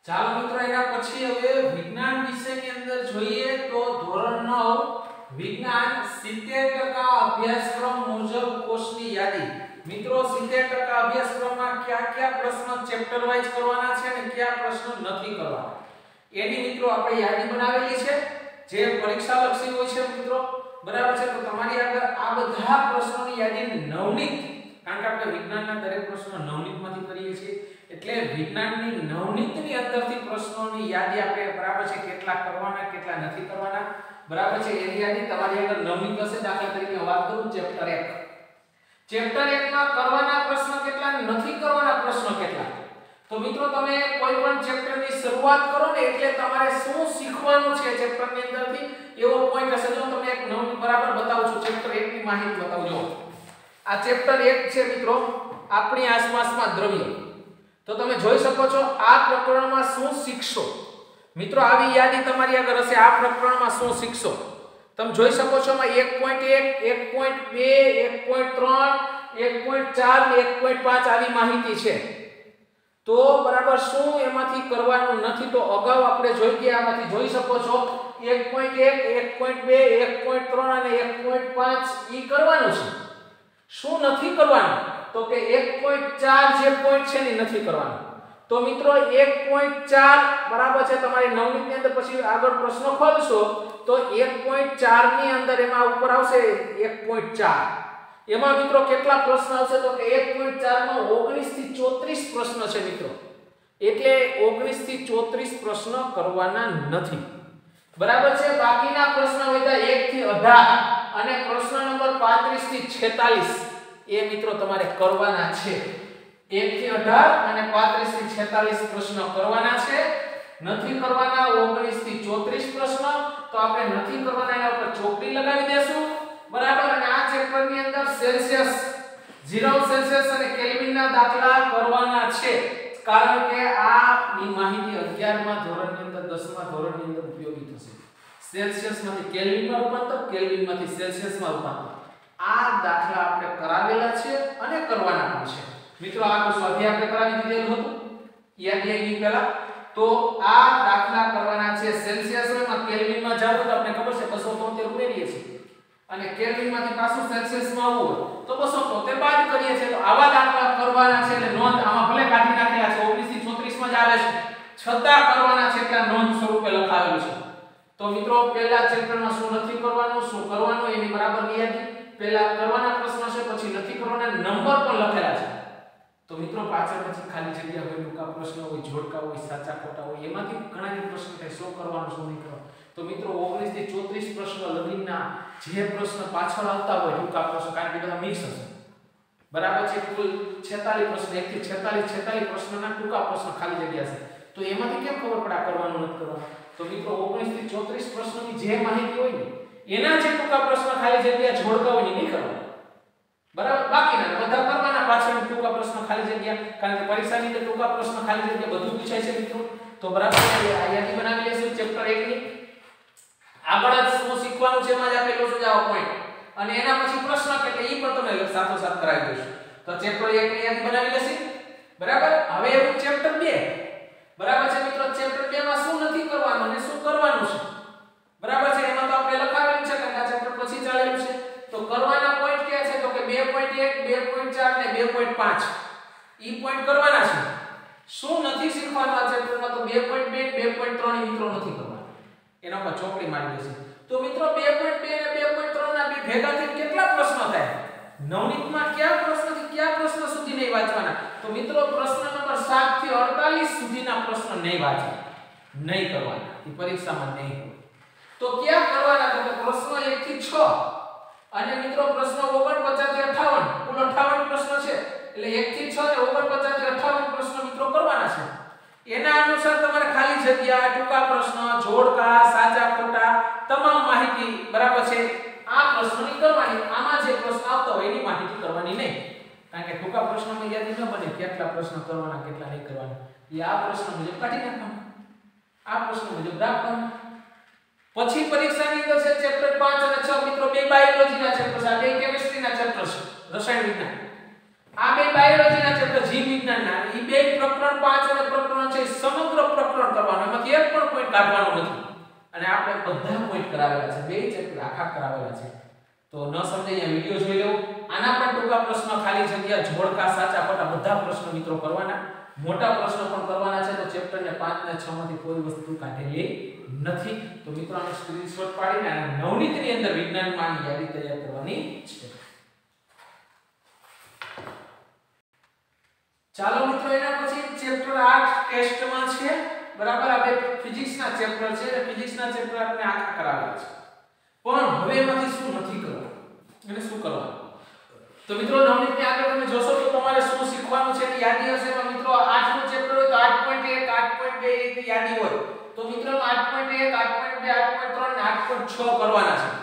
ચાલો મિત્રો એના પછી હવે વિજ્ઞાન વિષયની અંદર જોઈએ તો ધોરણ 9 વિજ્ઞાન 70% અભ્યાસક્રમ મુજબ કોષની યાદી। મિત્રો 70% અભ્યાસક્રમમાં કયા કયા પ્રશ્નો ચેપ્ટર વાઇઝ કરવાના છે અને કયા પ્રશ્નો નથી કરવાના એની મિત્રો આપણે યાદી બનાવેલી છે જે પરીક્ષા લક્ષી હોય છે મિત્રો, બરાબર છે। તો તમારી આગળ આ બધા પ્રશ્નોની યાદી નવનીત, કારણ કે આપણે વિજ્ઞાનના દરેક પ્રશ્નો નવનીતમાંથી કરીએ છીએ એટલે વિજ્ઞાનની નવનીતની અંદરથી પ્રશ્નોની યાદી આપણે બરાબર છે કેટલા કરવાના કેટલા નથી કરવાના બરાબર છે એની યાદી તમારી આગળ નવનીત હશે। દાખલા તરીકે વાત કરું ચેપ્ટર 1, ચેપ્ટર 1 માં કરવાના પ્રશ્નો કેટલા નથી કરવાના પ્રશ્નો કેટલા। તો મિત્રો તમે કોઈ પણ ચેપ્ટરની શરૂઆત કરો ને એટલે તમારે શું શીખવાનું છે ચેપ્ટરની અંદરથી એવો પોઈન્ટ હશે। જો તમને એક નવનીત બરાબર બતાવું છું, ચેપ્ટર 1 ની માહિતી બતાવજો। આ ચેપ્ટર 1 છે મિત્રો આપણી આસપાસમાં દ્રવ્ય। તો તમે જોઈ શકો છો આ પ્રકરણમાં શું શીખશો મિત્રો, આવી યાદી તમારી આગળ હશે। આ પ્રકરણમાં શું શીખશો તમે જોઈ શકો છો, માં 1.1 1.2 1.3 1.4 ને 1.5 આવી માહિતી છે। તો બરાબર શું એમાંથી કરવાનું નથી તો અગાઉ આપણે જોઈ ગયા, આમાંથી જોઈ શકો છો 1.1 1.2 1.3 અને 1.5 ઈ કરવાનું છે। શું નથી કરવાનું તો કે 1.4 જે પોઈન્ટ છે ને નથી કરવાનું। તો મિત્રો 1.4 બરાબર છે તમારી નવનીત ની અંદર પછી આગળ પ્રશ્નો ખોલશો તો 1.4 ની અંદર એમાં ઉપર આવશે 1.4 એમાં મિત્રો કેટલા પ્રશ્ન આવશે તો કે 1.4 માં 19 થી 34 પ્રશ્ન છે મિત્રો, એટલે 19 થી 34 પ્રશ્ન કરવાના નથી બરાબર છે। બાકીના પ્રશ્ન હોય 1 થી 18 અને પ્રશ્ન નંબર 35 થી 46 એ મિત્રો તમારે કરવાના છે। 1 થી 18 અને 35 થી 46 પ્રશ્ન કરવાના છે, નથી કરવાના 19 થી 34 પ્રશ્ન। તો આપણે નથી કરવાના એના ઉપર ચોકડી લગાવી દેશું બરાબર। અને આ ચેપ્ટરની અંદર સેલ્સિયસ 0 સેલ્સિયસ અને કેલ્વિનના દાખલા કરવાના છે, કારણ કે આ ની માહિતી 11મા ધોરણની અંદર 10મા ધોરણની અંદર ઉપયોગી થશે। સેલ્સિયસમાંથી કેલ્વિનમાં રૂપાંતર, કેલ્વિનમાંથી સેલ્સિયસમાં રૂપાંતર આ દાખલા આપણે કરાવેલા છે અને કરવાના પણ છે મિત્રો। આ સ્વાધ્યાય આપણે કરાવી દીધેલું હતું યાદ આવી પહેલા। તો આ દાખલા કરવાના છે સેલ્સિયસમાં, કેલ્વિનમાં જાવ તો આપણે ખબર છે 273 ઉમેરીએ છીએ અને કેલ્વિનમાંથી પાછું સેલ્સિયસમાં આવવું હોય તો 273 બાદ કરીએ છીએ। તો આવા દાખલા કરવાના છે એટલે નોંધ આમાં ભલે કાઢી નાખેલા છે 19 થી 34 માં જ આવે છે છતાં કરવાના છે એટલે નોંધ સ્વરૂપે લખાવેલું છે। તો મિત્રો પહેલા ચેપ્ટરમાં શું નથી કરવાનું શું કરવાનું એની બરાબર યાદી, પહેલા કરવાના પ્રશ્નો છે પછી નથી કરવાના નંબર પણ લખેલા છે। તો મિત્રો પાછળ પછી ખાલી જગ્યા હોય, ટૂંકા પ્રશ્નો હોય, જોડકા હોય, સાચા ખોટા હોય, એમાંથી ઘણા પ્રશ્નો થાય શું કરવાનું શું નહીં કરવાનું। તો મિત્રો 19 થી 34 પ્રશ્નો લગીના જે પ્રશ્ન પાછળ આવતા હોય ટૂંકા પ્રશ્નો, કારણ કે બધા મિક્સ હશે બરાબર છે, કુલ 46 પ્રશ્ન 1 થી 46 પ્રશ્નોના ટૂંકા પ્રશ્નો ખાલી જગ્યા છે। તો એમાંથી કેમ ખબર પડે આ કરવાનું નથી કરવાનું। તો મિત્રો 19 થી 34 પ્રશ્નોની જે માહિતી હોય ને એના જે ટૂંકા પ્રશ્ન ખાલી જગ્યા જોડકા હોય નહીં કરવાના બરાબર, બાકીના બધા કરવાના પાછળ ટૂંકા પ્રશ્ન ખાલી જગ્યા, કારણ કે પરીક્ષાની અંદર ટૂંકા પ્રશ્ન ખાલી જગ્યા બધું પૂછાય છે મિત્રો। તો બરાબર આ યાદી બનાવી લેશું ચેપ્ટર 1 ની। આગળ જ શું શીખવાનું છે એમાં જ આપેલો છે આવો પોઈન્ટ અને એના પછી પ્રશ્ન એટલે ઈ પણ તમે સાથો સાથ કરાવી દેશો। તો ચેપ્ટર 1 ની યાદી બનાવી લેશી બરાબર। હવે એવું ચેપ્ટર 2 બરાબર છે મિત્રો, ચેપ્ટર 2 માં શું નથી કરવાનું અને શું કરવાનું છે બરાબર છે, એમાં તો આપણે લખાવેલું છે કારણ કે આ ચેપ્ટર પછી ચાલેલું છે। તો કરવાના પોઈન્ટ કયા છે તો કે 2.1 2.4 ને 2.5 ઈ પોઈન્ટ કરવાના છે। શું નથી શીખવાનું આ ચેપ્ટરમાં તો 2.2 2.3 મિત્રો નથી કરવાના, એના પર ચોકડી મારી દેશે। તો મિત્રો 2.2 અને 2.3 ના બે ભેગા થઈને કેટલા પ્રશ્નો થાય નવનીતમાં, કયા પ્રશ્નથી કયા પ્રશ્ન સુધી નહીં વાંચવાના તો મિત્રો પ્રશ્ન નંબર 7 થી 48 સુધીના પ્રશ્ન નહીં વાંચવા, નહીં કરવાના, એ પરીક્ષામાં નહીં હોય। તો ક્યાં કરવાના તો પ્રશ્ન 1 થી 6 અને મિત્રો પ્રશ્ન 49 થી 58 કુલ 58 પ્રશ્ન છે એટલે 1 થી 6 ને 49 થી 58 પ્રશ્ન મિત્રો કરવાના છે। એના અનુસાર તમારે ખાલી જગ્યા, ટૂંકા પ્રશ્ન, જોડકા, સાચા ખોટા તમામ માહિતી બરાબર છે આ પ્રશ્નોની કરવાની। આમાં જે પ્રશ્ન આવતો હોય એની માહિતી કરવાની નહીં, કારણ કે ટૂંકા પ્રશ્નોમાં યાદી ન બને કેટલા પ્રશ્ન કરવાના કેટલા નહીં કરવાના, એ આ પ્રશ્ન મુજબ કાઢી નાખવાના, આ પ્રશ્ન મુજબ રાખવાના। પછી પરીક્ષાની અંદર છે ચેપ્ટર 5 અને 6 મિત્રો બે બાયોલોજીના ચેપ્ટર છે, આ બે કેમિસ્ટ્રીના ચેપ્ટર છે, રસાયણ વિજ્ઞાન। આ બે બાયોલોજીના ચેપ્ટર જીવ વિજ્ઞાનના, ઈ બે પ્રકરણ 5 અને પ્રકરણ 6 સમગ્ર પ્રકરણ કાઢવાનું નથી અને આપણે બધા પોઈન્ટ કરાવેલા છે, બે ચેપ્ટર આખા કરાવેલા છે. તો ન સમજાય અહીંયા વિડિયો જોઈ લેવો. આના પણ ટૂંકા પ્રશ્ન, ખાલી જગ્યા, જોડકા, સાચા ખોટા બધા પ્રશ્નો મિત્રો કરવાના, મોટા પ્રશ્નો પણ કરવાના છે. તો ચેપ્ટર ને 5 ને 6 માંથી કોઈ વસ્તુ કાઢેલી નથી. તો મિત્રો આનો સ્ક્રીનશોટ પાડીને આ નવનીત ની અંદર વિજ્ઞાનમાં યાદી તૈયાર કરવાની છે. ચાલો મિત્રો એના પછી ચેપ્ટર 8 ટેસ્ટમાં છે, બરાબર. આ બે ફિઝિક્સ ના ચેપ્ટર છે, ફિઝિક્સ ના ચેપ્ટર આપણે આખા કરાવેલા છે. પણ હવે એમાંથી શું નથી કરવાનું અને શું કરવાનું. તો મિત્રો નવનીત ની આગળ તમે જોશો તો તમારે શું શીખવાનું છે એની યાદી હશે. પણ મિત્રો 8 નું ચેપ્ટર હોય તો 8.1 8.2 એની યાદી હોય. તો મિત્રો 8.1 8.2 8.3 અને 8.6 કરવાના છે.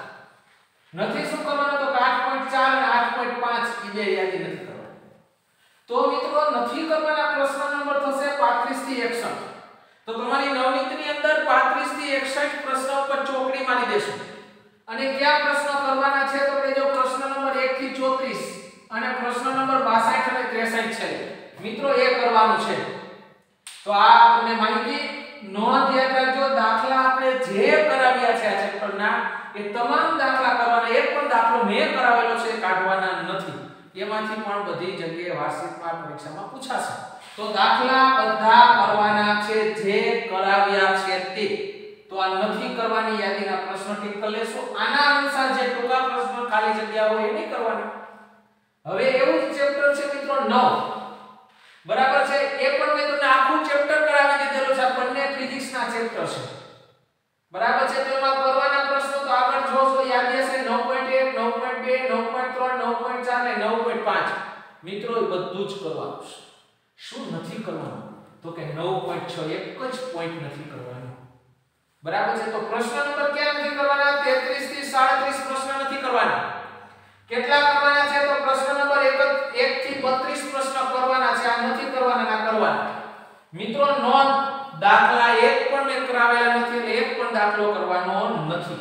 નથી શું કરવાનું તો 8.4 અને 8.5 એ બે યાદી નથી કરવાની. તો મિત્રો નથી કરવાના પ્રશ્ન નંબર થશે 35 થી 61. તો તમારી નવનીત ની અંદર 35 થી 61 પ્રશ્નો ઉપર ચોકડી મારી દેશો. અને કયા પ્રશ્ન કરવાના છે તો કે જો પ્રશ્ન નંબર 1 થી 34 અને પ્રશ્ન નંબર 62 અને 63 છે મિત્રો એ કરવાનું છે. તો આ તમને માહિતી નોંધ યાદ રાખજો. દાખલા આપણે જે કરાવ્યા છે આ ચેપ્ટરના એ તમામ દાખલા કરવાના. એક પણ દાખલો મેં કરાવેલો છે કાઢવાના નથી. એમાંથી પણ બધી જગ્યાએ વાર્ષિકમાં પરીક્ષામાં પૂછાશે. તો દાખલા બધા કરવાના છે જે કરાવ્યા છે તે. તો આ નથી કરવાની યાદીના પ્રશ્નો ટીક કરી લેશો. આના અનુસાર જે ટૂંકા પ્રશ્નો ખાલી જગ્યા હોય એ નહીં કરવાના. હવે એવું જ ચેપ્ટર છે મિત્રો 9, બરાબર છે. એ પણ મેં તમને આખું ચેપ્ટર કરાવી દીધેલું છે. બંને ફિઝિક્સ ના ચેપ્ટર છે, બરાબર છે. તો એમાં કરવાના પ્રશ્નો તો આગળ જોશો યાદી હશે 9.1 9.2 9.3 9.4 અને 9.5. મિત્રો એ બધું જ કરવાનું છે. શું નથી કરવાનું તો કે 9.6 એક જ પોઈન્ટ નથી કરવાનો, બરાબર છે. તો પ્રશ્ન નંબર ક્યાં નથી કરવાના 33 થી 37 પ્રશ્ન નથી કરવાના. કેટલા કરવાના છે તો પ્રશ્ન નંબર 1 થી 32 પ્રશ્ન કરવાના છે. આ નથી કરવાના, ના કરવાના. મિત્રો નોંધ, દાખલા એક પણ મેં કરાવેલા નથી એટલે એક પણ દાખલો કરવાનો નથી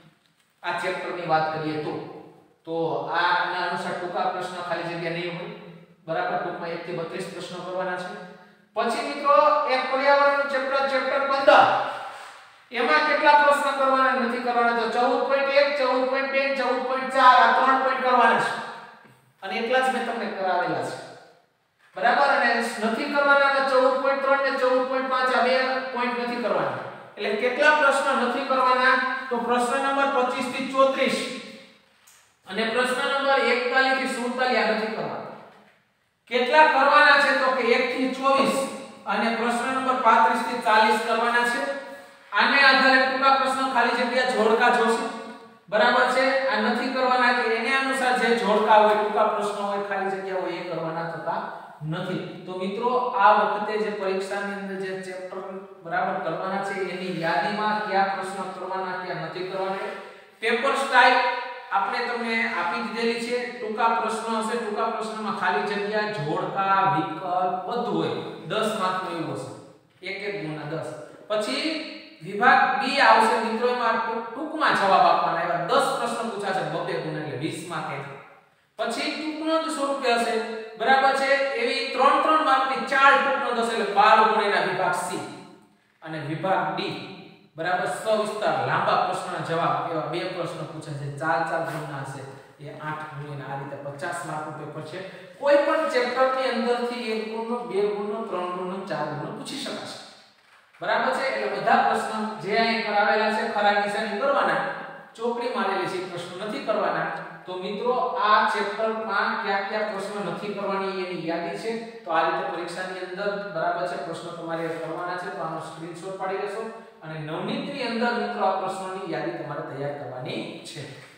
આ ચેપ્ટરની વાત કરીએ તો આના અનુસાર ટૂંકા પ્રશ્ન ખાલી જગ્યા નહીં હોય, બરાબર. ટૂંકમાં 1 થી 32 પ્રશ્નો કરવાના છે. પછી મિત્રો એક પર્યાવરણનું ચેપ્ટર 15 એમાં કેટલા પ્રશ્ન કરવાના નથી કરવાના તો 14.1 14.2 14.4 આ 3 પોઈન્ટ કરવાના છે. અને એટલા જ મેં તમને કરાવેલા છે, બરાબર. અને નથી કરવાના 14.3 ને 14.5 આ બે પોઈન્ટ નથી કરવાના. એટલે કેટલા પ્રશ્ન નથી કરવાના તો પ્રશ્ન નંબર 25 થી 34 અને પ્રશ્ન નંબર 41 થી 47 આ નથી કરવાના. કેટલા કરવાના છે તો કે 1 થી 24 અને પ્રશ્ન નંબર 35 થી 40 કરવાના છે. આને આધારે ટૂંકા પ્રશ્ન ખાલી જગ્યા જોડકા જોશે, બરાબર છે. આ નથી કરવાના કે એને અનુસાર જે જોડકા હોય ટૂંકા પ્રશ્નો હોય ખાલી જગ્યા હોય એ કરવાના થતા નથી. તો મિત્રો આ વખતે જે પરીક્ષાની અંદર જે ચેપ્ટર બરાબર કરવાના છે એની યાદીમાં કયા પ્રશ્ન કરવાના કયા નથી કરવાના પેપર સ્ટાઇલ આપણે તમને આપી દીધેલી છે. ટૂંકા પ્રશ્નો હશે, ટૂંકા પ્રશ્નમાં ખાલી જગ્યા જોડકા વિકલ્પ બધું હોય. 10 માર્કનું એવું હશે, એક એક ગુણના 10. પછી વિભાગ બી આવશે મિત્રો, એમાં ટૂંકમાં જવાબ આપવાના. એવા 10 પ્રશ્નો પૂછાશે 2 ગુણ એટલે 20 માર્ક. પછી ટૂંકનોંધ સ્વરૂપે હશે, બરાબર છે. એવી 3 માર્કની 4 ટૂંકનોંધ હશે એટલે 12 ગુણ એના વિભાગ સી. અને વિભાગ ડી બરાબર સવિસ્તાર લાંબા પ્રશ્નના જવાબ એવા 2 પ્રશ્નો પૂછાશે 4 ગુણના હશે એ 8 ગુણ. આ રીતે 50 માર્કનું પેપર છે. કોઈ પણ ચેપ્ટરની અંદરથી 1 ગુણનો 2 ગુણનો 3 ગુણનો 4 ગુણનો પૂછી શકાશે, બરાબર છે. એટલે બધા પ્રશ્નો જે અહીં કરાવેલા છે ખરા નિશાની કરવાના, ચોકડી મારેલી છે પ્રશ્નો નથી કરવાના. તો મિત્રો આ ચેપ્ટરમાં કયા પ્રશ્નો નથી કરવાની એની યાદી છે. તો આ રીતે પરીક્ષાની અંદર બરાબર છે પ્રશ્નો તમારે કરવાના છે. તો આનો સ્ક્રીનશોટ પાડી લેશો અને નવનીતની અંદર મિત્રો આ પ્રશ્નોની યાદી તમારે તૈયાર કરવાની છે.